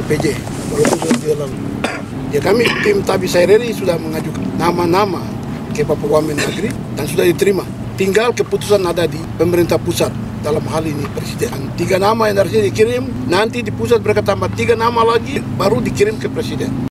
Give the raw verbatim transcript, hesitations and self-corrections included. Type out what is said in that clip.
P J, walaupun sudah tidak lalu. Ya kami tim Tabi Saireri sudah mengajukan nama-nama ke Papua Mendagri dan sudah diterima. Tinggal keputusan ada di pemerintah pusat dalam hal ini presiden. Tiga nama yang harusnya dikirim, nanti di pusat mereka tambah tiga nama lagi baru dikirim ke presiden.